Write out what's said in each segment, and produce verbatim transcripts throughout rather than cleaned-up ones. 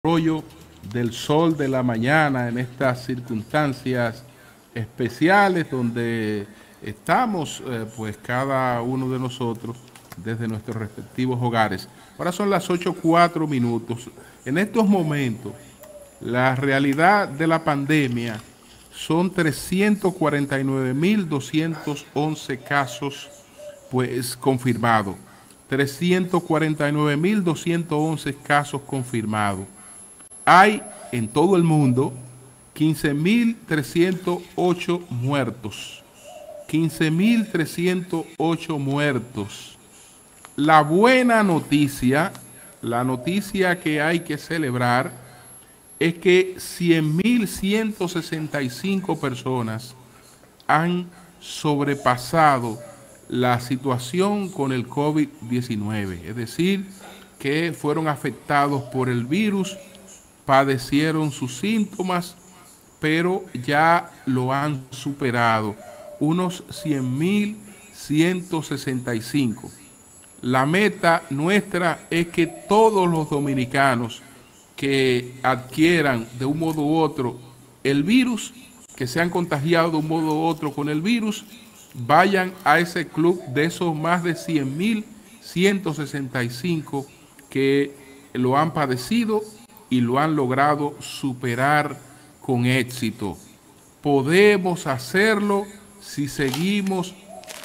Rollo del sol de la mañana en estas circunstancias especiales donde estamos eh, pues cada uno de nosotros desde nuestros respectivos hogares. Ahora son las ocho cuatro minutos. En estos momentos la realidad de la pandemia son trescientos cuarenta y nueve mil doscientos once casos pues confirmados. trescientos cuarenta y nueve mil doscientos once casos confirmados. Hay en todo el mundo quince mil trescientos ocho muertos. quince mil trescientos ocho muertos. La buena noticia, la noticia que hay que celebrar, es que cien mil ciento sesenta y cinco personas han sobrepasado la situación con el COVID diecinueve. Es decir, que fueron afectados por el virus, padecieron sus síntomas, pero ya lo han superado, unos cien mil ciento sesenta y cinco. La meta nuestra es que todos los dominicanos que adquieran de un modo u otro el virus, que se han contagiado de un modo u otro con el virus, vayan a ese club de esos más de cien mil ciento sesenta y cinco que lo han padecido y lo han logrado superar con éxito. Podemos hacerlo si seguimos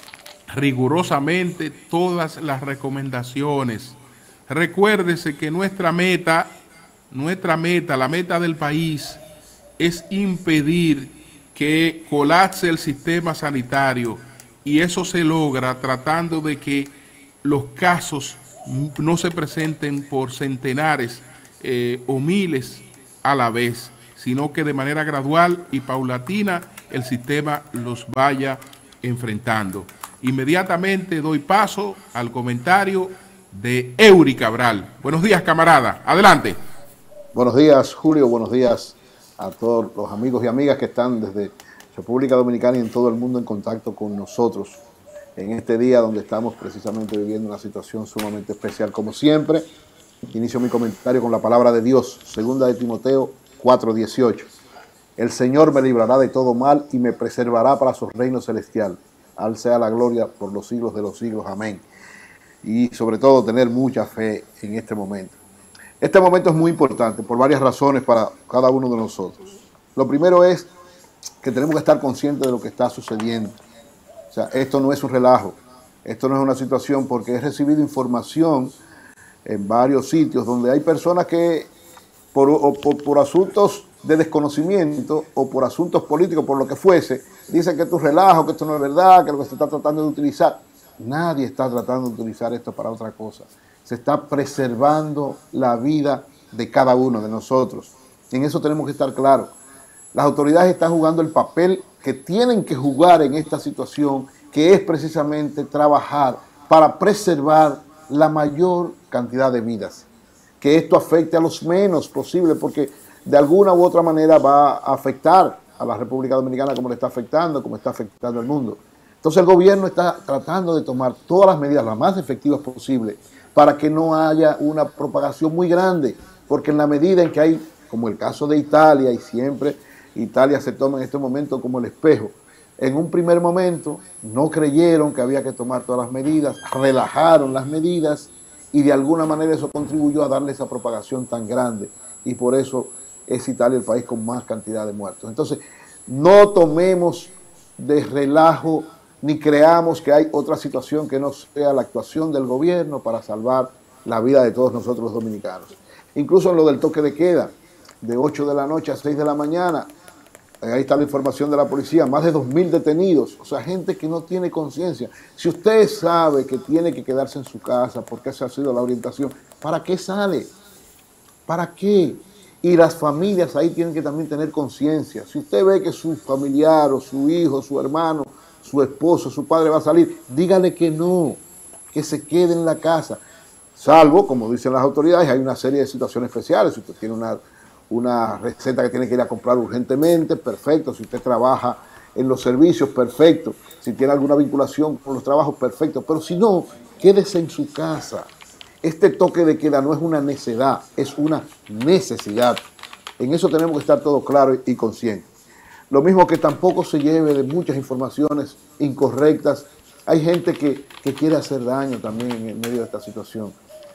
rigurosamente todas las recomendaciones. Recuérdese que nuestra meta, nuestra meta, la meta del país es impedir que colapse el sistema sanitario, y eso se logra tratando de que los casos no se presenten por centenares Eh, o miles a la vez, sino que de manera gradual y paulatina el sistema los vaya enfrentando. Inmediatamente doy paso al comentario de Eury Cabral. Buenos días, camarada. Adelante. Buenos días, Julio. Buenos días a todos los amigos y amigas que están desde República Dominicana y en todo el mundo en contacto con nosotros en este día donde estamos precisamente viviendo una situación sumamente especial. Como siempre, inicio mi comentario con la palabra de Dios, segunda de Timoteo cuatro dieciocho. El Señor me librará de todo mal y me preservará para su reino celestial. Al sea la gloria por los siglos de los siglos. Amén. Y sobre todo tener mucha fe en este momento. Este momento es muy importante por varias razones para cada uno de nosotros. Lo primero es que tenemos que estar conscientes de lo que está sucediendo. O sea, esto no es un relajo. Esto no es una situación, porque he recibido información en varios sitios donde hay personas que por, o, por, por asuntos de desconocimiento o por asuntos políticos, por lo que fuese, dicen que esto es relajo, que esto no es verdad, que lo que se está tratando de utilizar. Nadie está tratando de utilizar esto para otra cosa. Se está preservando la vida de cada uno de nosotros. En eso tenemos que estar claros. Las autoridades están jugando el papel que tienen que jugar en esta situación, que es precisamente trabajar para preservar la mayor cantidad de vidas, que esto afecte a los menos posible, porque de alguna u otra manera va a afectar a la República Dominicana como le está afectando, como está afectando al mundo. Entonces el gobierno está tratando de tomar todas las medidas las más efectivas posibles para que no haya una propagación muy grande, porque en la medida en que hay, como el caso de Italia, y siempre Italia se toma en este momento como el espejo, en un primer momento no creyeron que había que tomar todas las medidas, relajaron las medidas y de alguna manera eso contribuyó a darle esa propagación tan grande, y por eso es Italia el país con más cantidad de muertos. Entonces, no tomemos de relajo ni creamos que hay otra situación que no sea la actuación del gobierno para salvar la vida de todos nosotros los dominicanos. Incluso en lo del toque de queda, de ocho de la noche a seis de la mañana, ahí está la información de la policía, más de dos mil detenidos, o sea, gente que no tiene conciencia. Si usted sabe que tiene que quedarse en su casa porque esa ha sido la orientación, ¿para qué sale? ¿Para qué? Y las familias ahí tienen que también tener conciencia. Si usted ve que su familiar o su hijo, su hermano, su esposo, su padre va a salir, dígale que no, que se quede en la casa. Salvo, como dicen las autoridades, hay una serie de situaciones especiales. Si usted tiene una... una receta que tiene que ir a comprar urgentemente, perfecto. Si usted trabaja en los servicios, perfecto. Si tiene alguna vinculación con los trabajos, perfecto. Pero si no, quédese en su casa. Este toque de queda no es una necedad, es una necesidad. En eso tenemos que estar todos claros y conscientes. Lo mismo que tampoco se lleve de muchas informaciones incorrectas. Hay gente que, que quiere hacer daño también en medio de esta situación.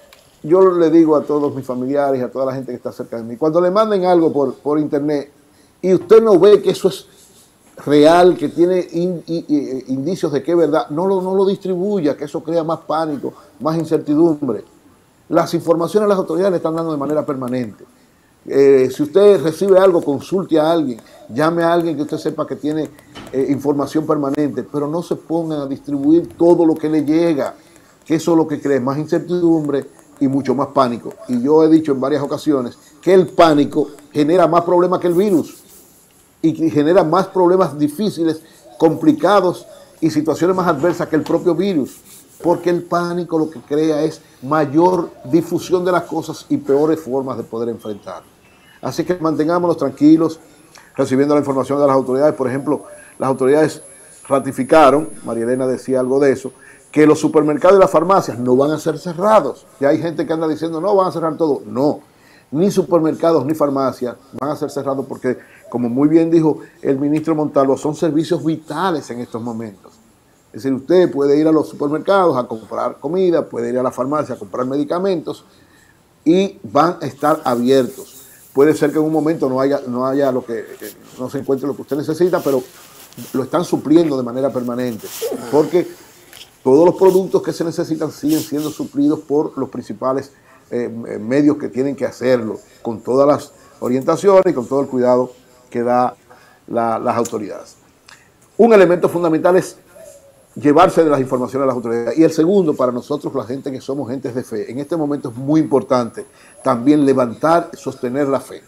Yo le digo a todos mis familiares y a toda la gente que está cerca de mí, cuando le manden algo por, por internet y usted no ve que eso es real, que tiene in, in, in, indicios de que es verdad, no lo, no lo distribuya, que eso crea más pánico, más incertidumbre. Las informaciones las autoridades le están dando de manera permanente. Eh, si usted recibe algo, consulte a alguien, llame a alguien que usted sepa que tiene eh, información permanente, pero no se pongan a distribuir todo lo que le llega, que eso es lo que crea más incertidumbre y mucho más pánico. Y yo he dicho en varias ocasiones que el pánico genera más problemas que el virus y que genera más problemas difíciles, complicados y situaciones más adversas que el propio virus, porque el pánico lo que crea es mayor difusión de las cosas y peores formas de poder enfrentar. Así que mantengámonos tranquilos, recibiendo la información de las autoridades. Por ejemplo, las autoridades ratificaron, María Elena decía algo de eso, que los supermercados y las farmacias no van a ser cerrados. Y hay gente que anda diciendo, no, van a cerrar todo. No, ni supermercados ni farmacias van a ser cerrados porque, como muy bien dijo el ministro Montalvo, son servicios vitales en estos momentos. Es decir, usted puede ir a los supermercados a comprar comida, puede ir a la farmacia a comprar medicamentos y van a estar abiertos. Puede ser que en un momento no haya, no haya lo que, no se encuentre lo que usted necesita, pero lo están supliendo de manera permanente, porque todos los productos que se necesitan siguen siendo suplidos por los principales eh, medios que tienen que hacerlo, con todas las orientaciones y con todo el cuidado que da la, las autoridades. Un elemento fundamental es llevarse de las informaciones a las autoridades. Y el segundo, para nosotros, la gente que somos gentes de fe, en este momento es muy importante también levantar, sostener la fe.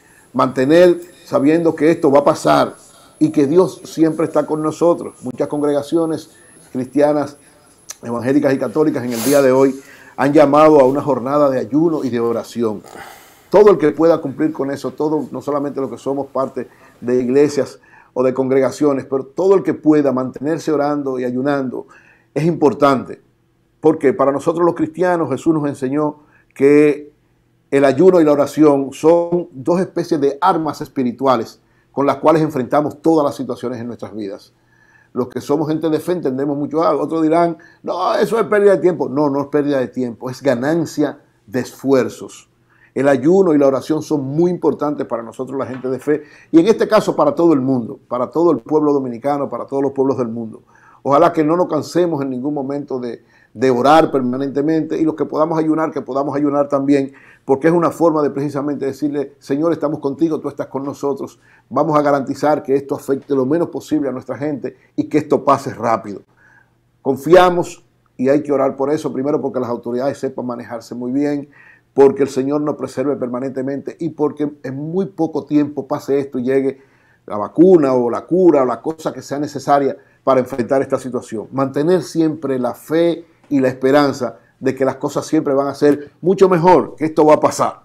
Mantener sabiendo que esto va a pasar y que Dios siempre está con nosotros. Muchas congregaciones cristianas, evangélicas y católicas en el día de hoy han llamado a una jornada de ayuno y de oración. Todo el que pueda cumplir con eso, todo, no solamente los que somos parte de iglesias o de congregaciones, pero todo el que pueda mantenerse orando y ayunando es importante, porque para nosotros los cristianos Jesús nos enseñó que el ayuno y la oración son dos especies de armas espirituales con las cuales enfrentamos todas las situaciones en nuestras vidas. Los que somos gente de fe entendemos mucho algo. Otros dirán, no, eso es pérdida de tiempo. No, no es pérdida de tiempo, es ganancia de esfuerzos. El ayuno y la oración son muy importantes para nosotros, la gente de fe, y en este caso para todo el mundo, para todo el pueblo dominicano, para todos los pueblos del mundo. Ojalá que no nos cansemos en ningún momento de, de orar permanentemente, y los que podamos ayunar, que podamos ayunar también, porque es una forma de precisamente decirle, Señor, estamos contigo, tú estás con nosotros, vamos a garantizar que esto afecte lo menos posible a nuestra gente y que esto pase rápido. Confiamos y hay que orar por eso, primero porque las autoridades sepan manejarse muy bien, porque el Señor nos preserve permanentemente y porque en muy poco tiempo pase esto y llegue la vacuna o la cura o la cosa que sea necesaria para enfrentar esta situación. Mantener siempre la fe y la esperanza de que las cosas siempre van a ser mucho mejor, que esto va a pasar.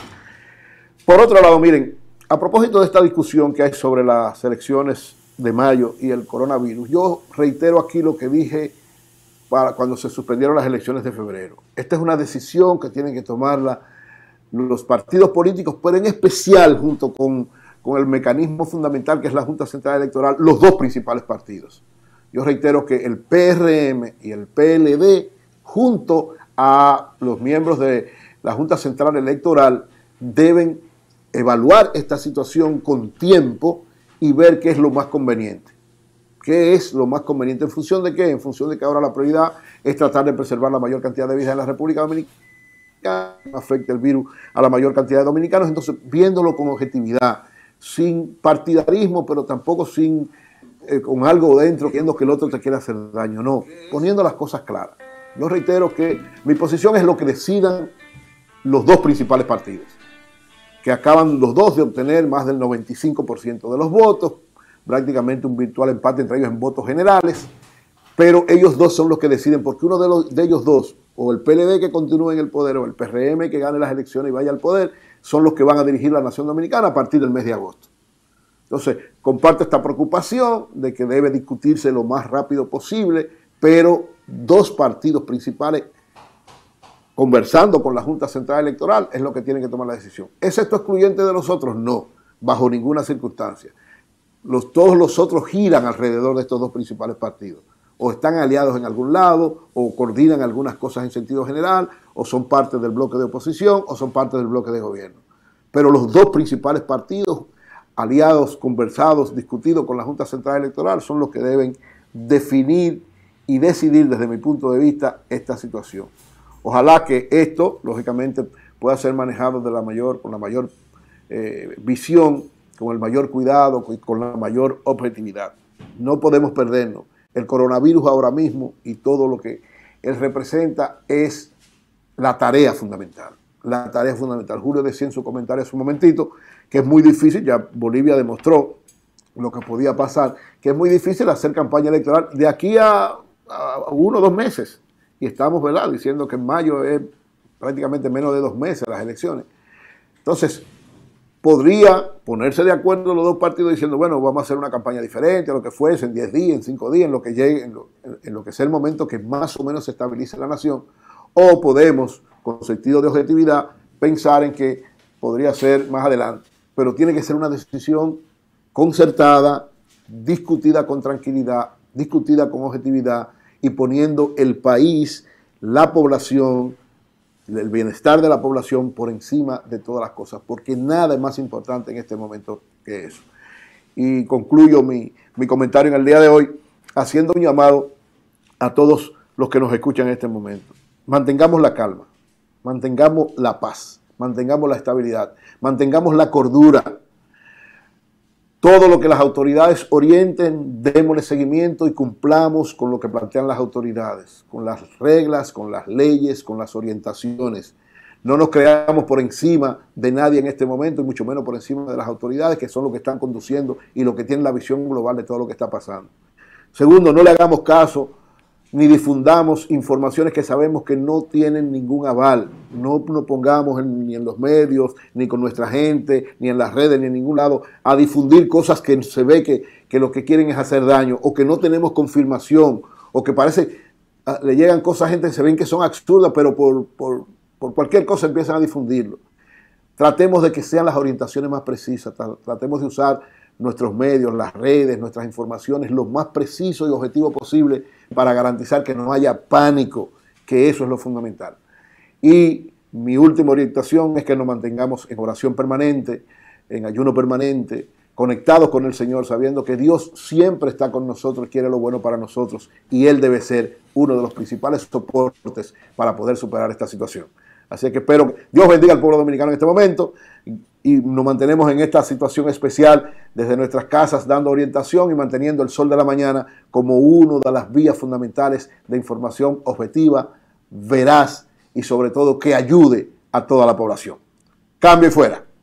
Por otro lado, miren, a propósito de esta discusión que hay sobre las elecciones de mayo y el coronavirus, yo reitero aquí lo que dije para cuando se suspendieron las elecciones de febrero. Esta es una decisión que tienen que tomarla los partidos políticos, pero en especial junto con, con el mecanismo fundamental que es la Junta Central Electoral, los dos principales partidos. Yo reitero que el P R M y el P L D, junto a los miembros de la Junta Central Electoral, deben evaluar esta situación con tiempo y ver qué es lo más conveniente. ¿Qué es lo más conveniente? ¿En función de qué? En función de que ahora la prioridad es tratar de preservar la mayor cantidad de vidas en la República Dominicana, no afecte el virus a la mayor cantidad de dominicanos, entonces viéndolo con objetividad, sin partidarismo, pero tampoco sin eh, con algo dentro, queriendo que el otro te quiera hacer daño, no, poniendo las cosas claras. Yo reitero que mi posición es lo que decidan los dos principales partidos, que acaban los dos de obtener más del noventa y cinco por ciento de los votos, prácticamente un virtual empate entre ellos en votos generales, pero ellos dos son los que deciden, porque uno de, los, de ellos dos, o el P L D que continúe en el poder, o el P R M que gane las elecciones y vaya al poder, son los que van a dirigir la nación dominicana a partir del mes de agosto. Entonces, comparto esta preocupación de que debe discutirse lo más rápido posible, pero dos partidos principales conversando con la Junta Central Electoral, es lo que tienen que tomar la decisión. ¿Es esto excluyente de nosotros? No, bajo ninguna circunstancia. Los, todos los otros giran alrededor de estos dos principales partidos. O están aliados en algún lado, o coordinan algunas cosas en sentido general, o son parte del bloque de oposición, o son parte del bloque de gobierno. Pero los dos principales partidos, aliados, conversados, discutidos con la Junta Central Electoral, son los que deben definir y decidir desde mi punto de vista esta situación. Ojalá que esto, lógicamente, pueda ser manejado de la mayor, con la mayor eh, visión, con el mayor cuidado y con la mayor objetividad. No podemos perdernos. El coronavirus ahora mismo y todo lo que él representa es la tarea fundamental. La tarea fundamental. Julio decía en su comentario hace un momentito que es muy difícil, ya Bolivia demostró lo que podía pasar, que es muy difícil hacer campaña electoral de aquí a, a uno o dos meses. Y estamos, ¿verdad?, diciendo que en mayo es prácticamente menos de dos meses las elecciones. Entonces, podría ponerse de acuerdo los dos partidos diciendo, bueno, vamos a hacer una campaña diferente, lo que fuese, en diez días, en cinco días, en lo que llegue, en lo, en lo que sea el momento que más o menos se estabilice la nación. O podemos, con sentido de objetividad, pensar en que podría ser más adelante. Pero tiene que ser una decisión concertada, discutida con tranquilidad, discutida con objetividad y poniendo el país, la población, el bienestar de la población por encima de todas las cosas, porque nada es más importante en este momento que eso. Y concluyo mi, mi comentario en el día de hoy haciendo un llamado a todos los que nos escuchan en este momento. Mantengamos la calma, mantengamos la paz, mantengamos la estabilidad, mantengamos la cordura. Todo lo que las autoridades orienten, démosle seguimiento y cumplamos con lo que plantean las autoridades, con las reglas, con las leyes, con las orientaciones. No nos creamos por encima de nadie en este momento y mucho menos por encima de las autoridades, que son los que están conduciendo y los que tienen la visión global de todo lo que está pasando. Segundo, no le hagamos caso ni difundamos informaciones que sabemos que no tienen ningún aval. No nos pongamos en, ni en los medios, ni con nuestra gente, ni en las redes, ni en ningún lado, a difundir cosas que se ve que, que lo que quieren es hacer daño, o que no tenemos confirmación, o que parece, uh, le llegan cosas a gente que se ven que son absurdas, pero por, por, por cualquier cosa empiezan a difundirlo. Tratemos de que sean las orientaciones más precisas, tratemos de usar nuestros medios, las redes, nuestras informaciones, lo más preciso y objetivo posible para garantizar que no haya pánico, que eso es lo fundamental. Y mi última orientación es que nos mantengamos en oración permanente, en ayuno permanente, conectados con el Señor, sabiendo que Dios siempre está con nosotros, quiere lo bueno para nosotros y Él debe ser uno de los principales soportes para poder superar esta situación. Así que espero que Dios bendiga al pueblo dominicano en este momento y nos mantenemos en esta situación especial desde nuestras casas dando orientación y manteniendo el sol de la mañana como una de las vías fundamentales de información objetiva, veraz y sobre todo que ayude a toda la población. Cambio y fuera.